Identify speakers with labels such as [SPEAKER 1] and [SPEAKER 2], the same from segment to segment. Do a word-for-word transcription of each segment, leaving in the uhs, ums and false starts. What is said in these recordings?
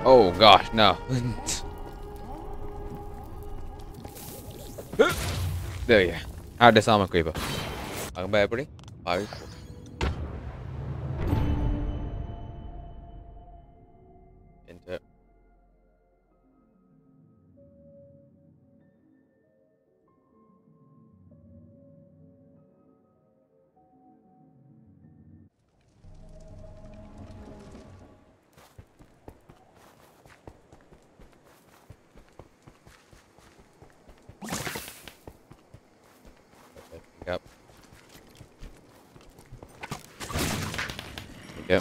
[SPEAKER 1] Oh gosh, no. There you go. How to disarm a creeper. Welcome back, everybody. Five. Into it. Yep. Yep.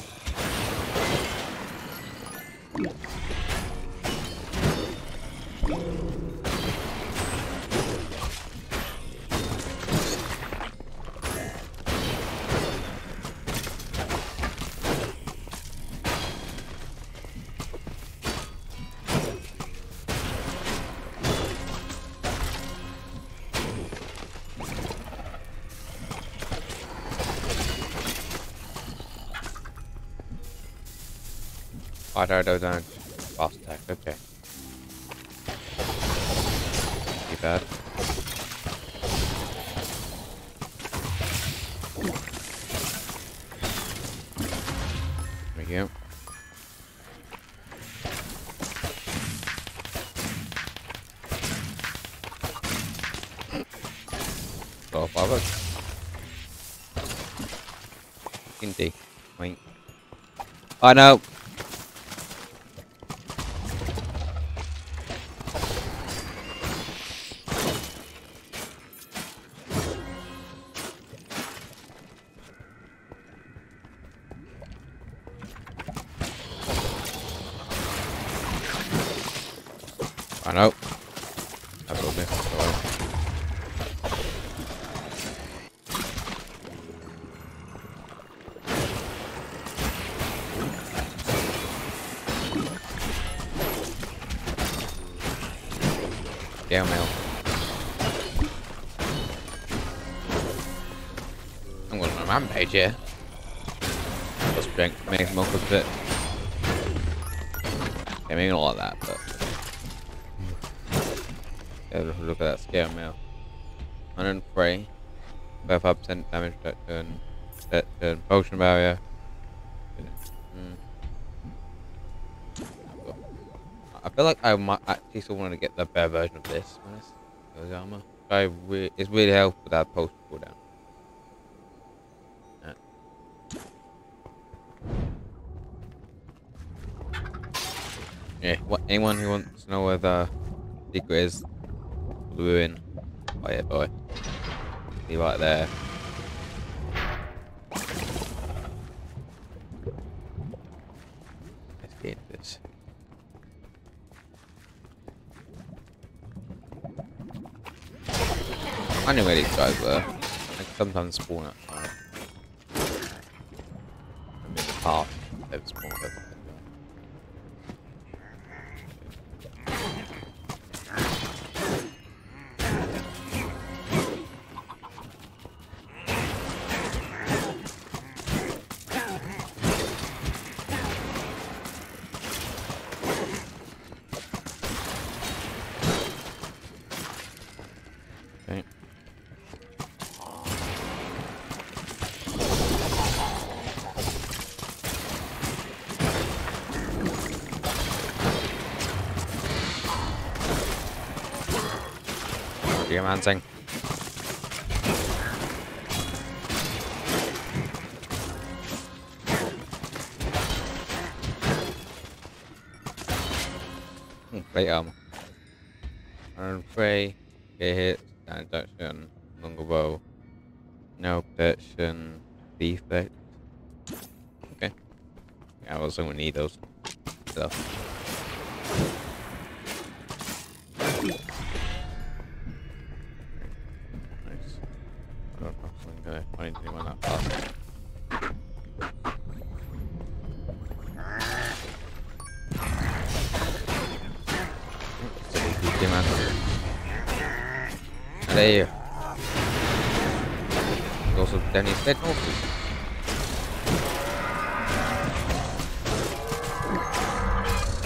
[SPEAKER 1] I don't know, don't. Fast attack, okay. Too bad. There we go. Oh, five. Indeed. Wait. I know. I know. That's what this is. Yeah, Mel. I'm going on a rampage here. Let's drink, make milk of it. Yeah, maybe not like that, but. Look at that scale mail. one hundred three. thirty-five percent damage reduction. Protection. Potion barrier. Mm. I feel like I might actually still want to get the better version of this. Honest. Armor. I re it's really helpful with that potion cooldown. Yeah. Yeah. What? Anyone who wants to know where the secret is? Ruin. Oh yeah, boy. See right there. Let's get into this. I knew where these guys were. They sometimes spawn at time. I mean, the path they've spawned at. Geomancing. Hmm, great armor. one hundred three. Get hit. Stand reduction. Longer bow. No protection. Defect. Okay. Yeah, I was gonna need those. So. I didn't think about that fast. There you go. Also, Danny's dead north.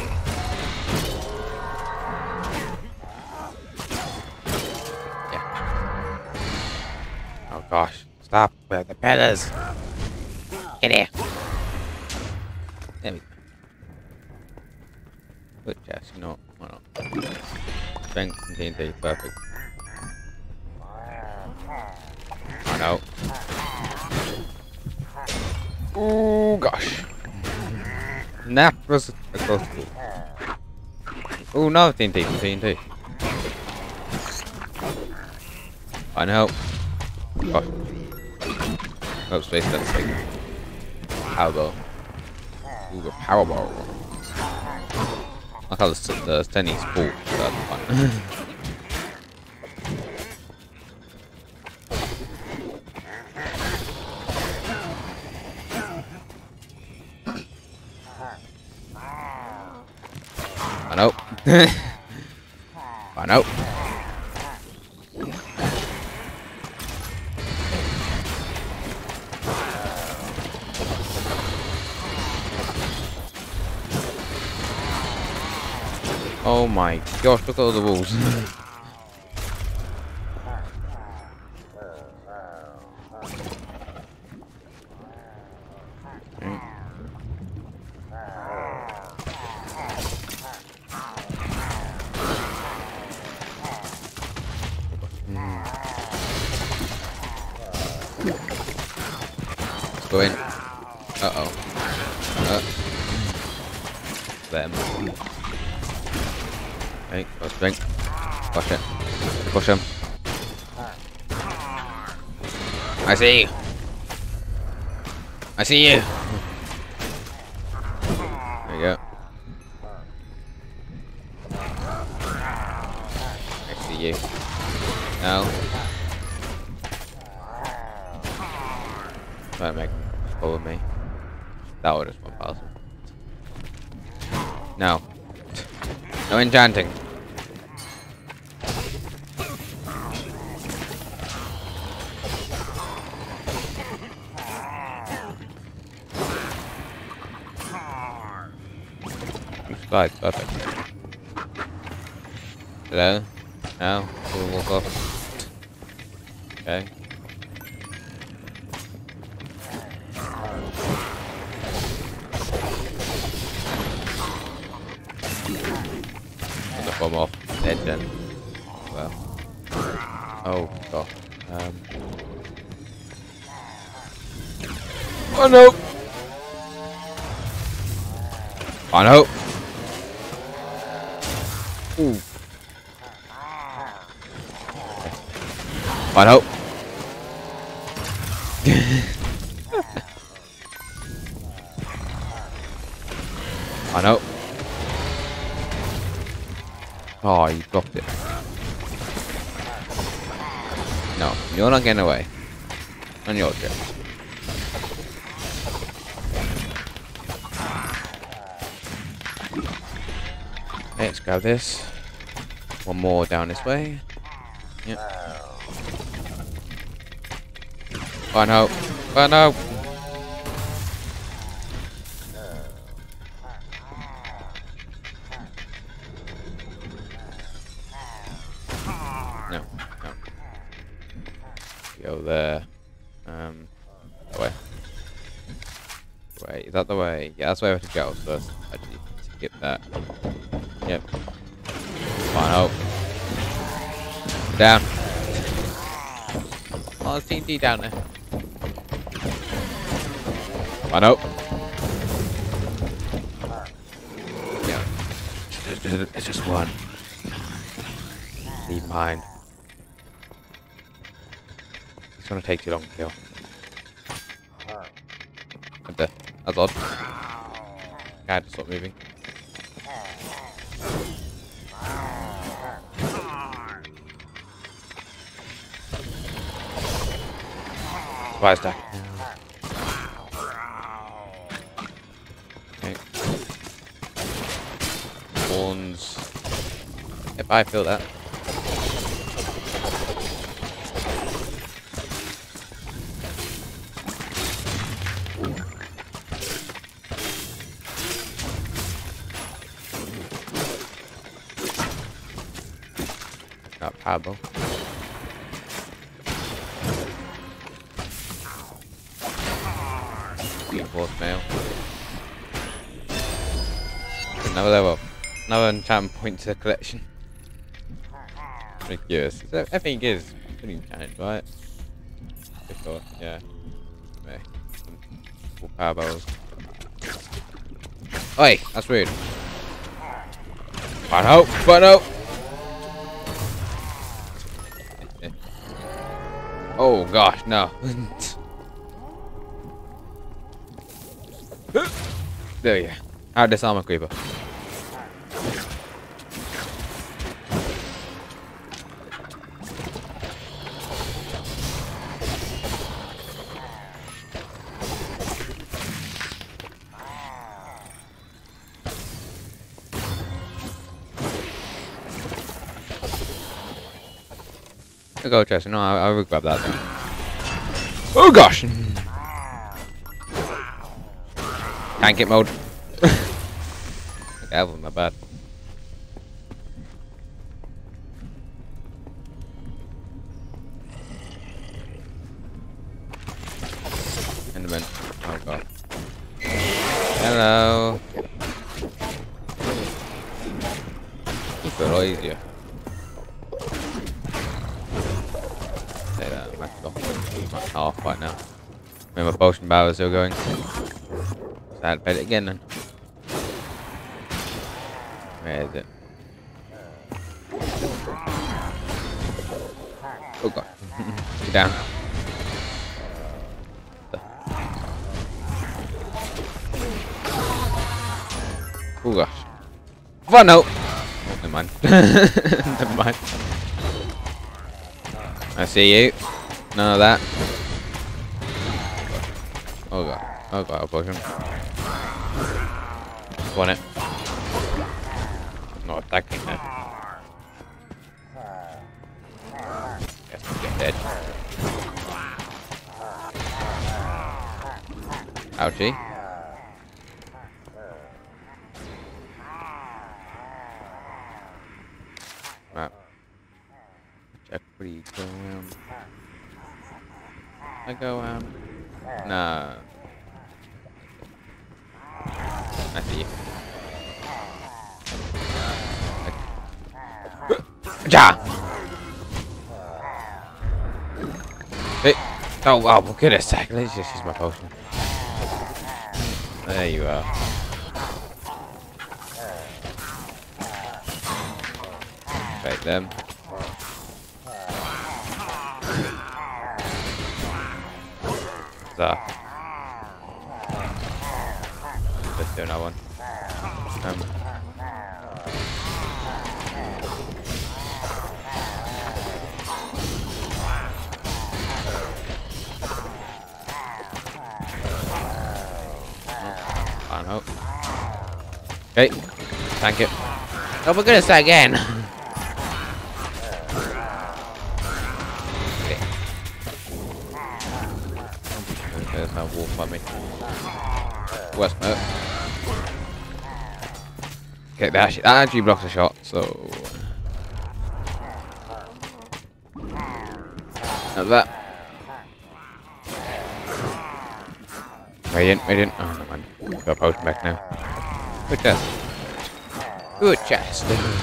[SPEAKER 1] Where are the pillars? Get here. There we go. Good chest, you know. Why not? Strength and T N T, perfect. I know. Oh gosh. That was a close call. Oh no, T N T, T N T. I know. Gosh. Oh, space, that's like powerball. Ooh, a powerball. I call this the tennis ball. That's fun. I know. I know. Oh my gosh, look at all the walls. Let's go in. Uh oh. Uh. Them. Hey, go strength. Push it. Push him. I see you. I see you. There you go. I see you. No. Try to make him follow me. That would just one pass. No. No enchanting. Slide, perfect. Hello? No? We'll walk off. Okay. Bomb off. Dead then. Well. Oh god. Um. Oh no! Oh no! Ooh. Oh no! Oh no! Oh, you blocked it. No, you're not getting away. On your trip. Okay, let's grab this. One more down this way. Yep. Oh no. Oh no. No, no. Go there. Um, that way. Wait, is that the way? Yeah, that's the way we have to go. So let's actually skip that. Yep. Fine, oh. Down. Oh, there's T N T down there. Fine, oh. Yeah. It's just, it's just one. Leave behind. It's gonna take too long to kill. What the? That's odd. God, just stop moving. Why is that? Okay. Horns. Yep, I feel that. Not powerful. reinforced mail. Another level. Another enchantment point to the collection. Pretty curious. So everything is pretty enchanted, right? Before, yeah. Okay. Full power balls. Oi, that's weird. But out, but out. Oh gosh, no. There you go. How disarm a creeper. I'll go chest. No, I, I will grab that thing. Oh gosh! Can't get mode. That was my bad. Enderman. Oh god. Hello. You feel a lot easier. Say that. I'm actually off right now. Remember, potion power is still going. So I had to pay it again then. Where is it? Oh god. Get down. Oh gosh. Oh no! Oh, never mind. Never mind. I see you. None of that. Oh god. Oh god, I'll push him. Want it. Not attacking it. Guess I'm getting dead. Ouchie. Right. Check where you go around. I go um nah. I see you. Ja! Hey. Oh wow, well, goodness sake, let's just use my potion. There you are. Fake them. So. Let's do another one. Um. Can't hope. Okay, thank you. Oh, we're gonna start again. Okay. There's no wolf on me. West mate. Okay, that actually, that actually blocks a shot, so. Not that. Radiant, radiant. Oh, no man. Got a potion back now. Good chest. Good chest.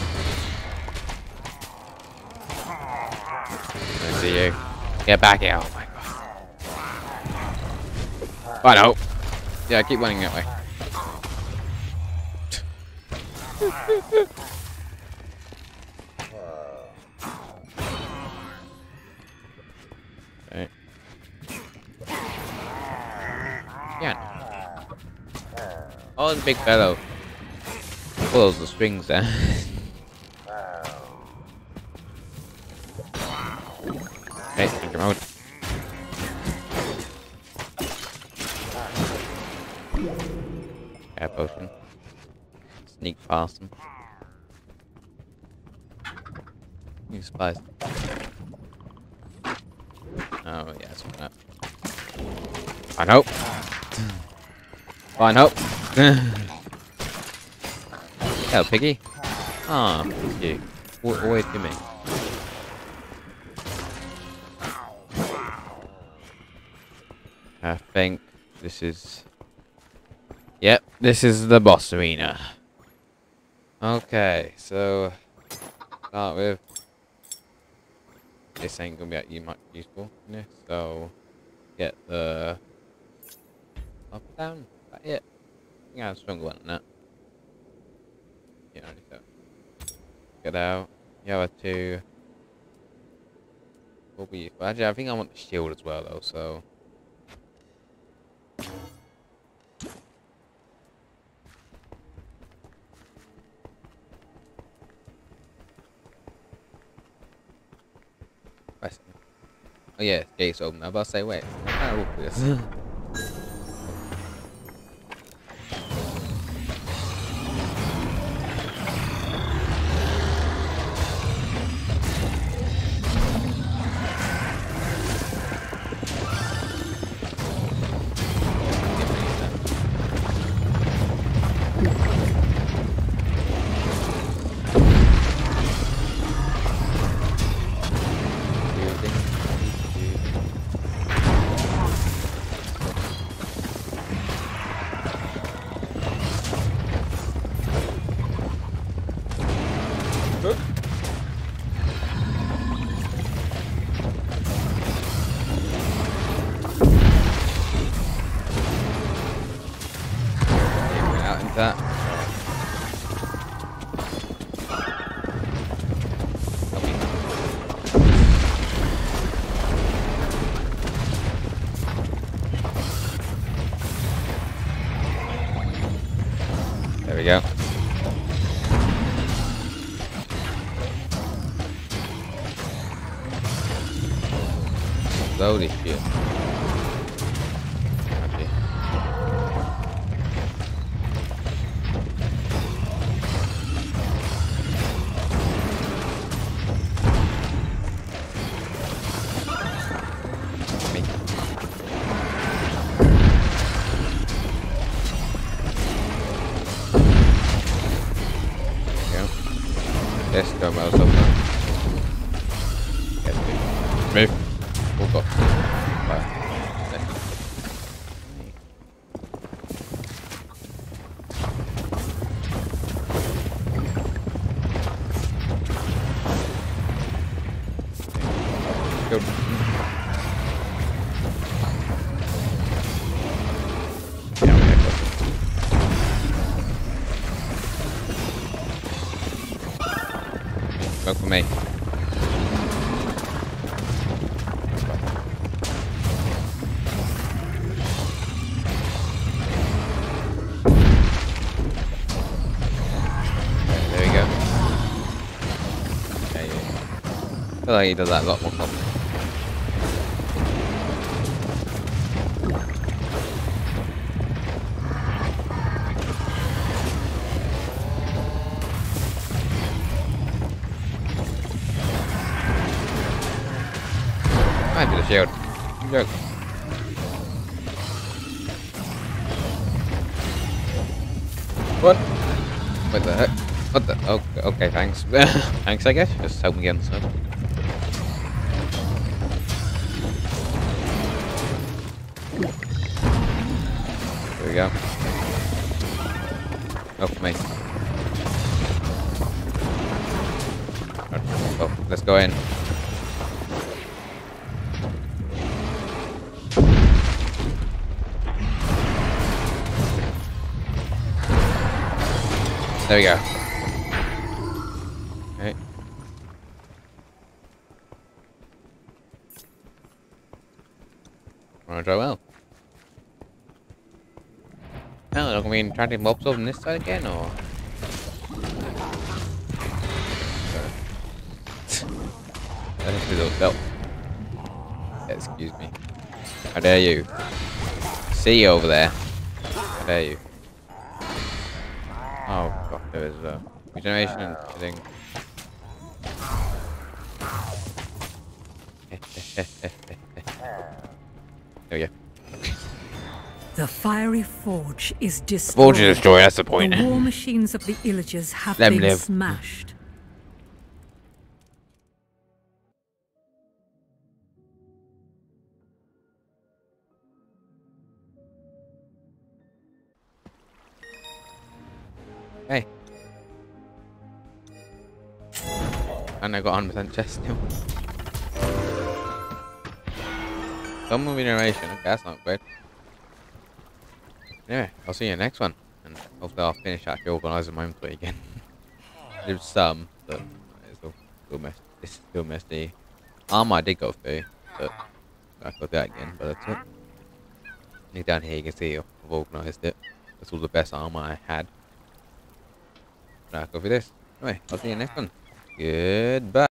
[SPEAKER 1] I see you. Get back here. Oh my god. Oh no. Yeah, keep running that way. Okay. Yeah. Oh, the big fellow. Pulls the strings there. Okay, think him out. Air potion. Sneak past him. You spies. Oh yeah, it's coming up. Fine hope. Fine hope. Hello, piggy. Ah, oh, thank you. Always give me. I think this is Yep, this is the boss arena. Okay, so start with this ain't gonna be that much useful in this, so get the up down. Is that it? I think I have a stronger one than that. Yeah, only so. Get out. The other two will be useful. Actually, I think I want the shield as well though, so press it. Oh yeah, gate's open. I was about to say wait. I can't walk this. Out into that. There we go. Slowly shit. Okay. Me. There we go. Let's go mouse up now. Move. Oh god. Wow. Good. Yeah, we have got Smoke for me. There we go. Okay, yeah. I feel like he does that a lot more commonly. Might be the shield. Joke. What? What the heck? What the? Okay, okay thanks. Thanks, I guess. Just help me get inside. Here we go. Help me. Oh, let's go in. There we go. Okay. Wanna try well. Now, are we trying to mobs over on this side again, or? That is a belt. Excuse me. How dare you? See you over there. How dare you? Oh god, there is uh, regeneration and killing. There we go.
[SPEAKER 2] The fiery forge is destroyed.
[SPEAKER 1] Forge is destroyed, that's the point.
[SPEAKER 2] The war machines of the Illagers have
[SPEAKER 1] Let 'em
[SPEAKER 2] been
[SPEAKER 1] live.
[SPEAKER 2] smashed.
[SPEAKER 1] Hey. And I got one hundred percent chest still. Some movie narration. Okay, that's not great. Anyway, I'll see you in the next one. And hopefully I'll finish actually organising my inventory again. There's some, but it's still, still, mess, it's still messy. Armor I did go through, but I got that again, but that's it. And down here you can see I've organised it. That's all the best armor I had. Right, I'll go through this. Anyway, I'll see you in the next one. Goodbye.